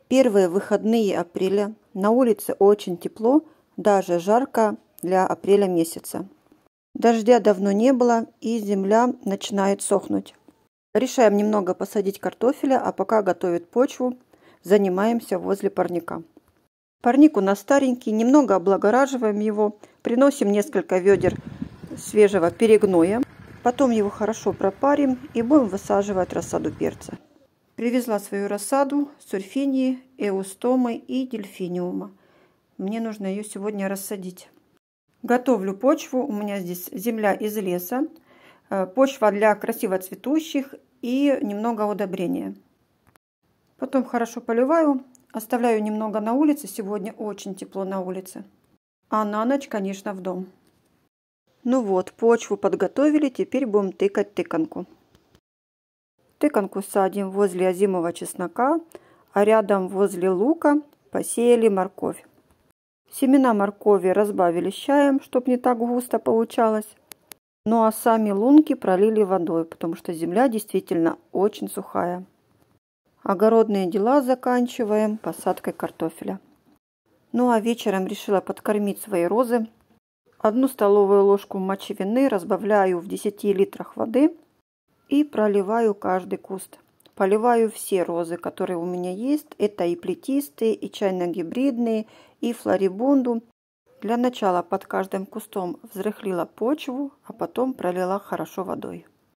Первые выходные апреля. На улице очень тепло, даже жарко для апреля месяца. Дождя давно не было, и земля начинает сохнуть. Решаем немного посадить картофеля, а пока готовит почву, занимаемся возле парника. Парник у нас старенький, немного облагораживаем его, приносим несколько ведер свежего перегноя, потом его хорошо пропарим и будем высаживать рассаду перца. Привезла свою рассаду сульфинии, эустомы и дельфиниума. Мне нужно ее сегодня рассадить. Готовлю почву. У меня здесь земля из леса, почва для красиво цветущих и немного удобрения. Потом хорошо поливаю, оставляю немного на улице. Сегодня очень тепло на улице. А на ночь, конечно, в дом. Ну вот, почву подготовили, теперь будем тыкать тыканку. Тыканку садим возле озимого чеснока, а рядом возле лука посеяли морковь. Семена моркови разбавили чаем, чтобы не так густо получалось. Ну а сами лунки пролили водой, потому что земля действительно очень сухая. Огородные дела заканчиваем посадкой картофеля. Ну а вечером решила подкормить свои розы. 1 столовую ложку мочевины разбавляю в 10 литрах воды и проливаю каждый куст. Поливаю все розы, которые у меня есть. Это и плетистые, и чайно-гибридные, и флорибунду. Для начала под каждым кустом взрыхлила почву, а потом пролила хорошо водой.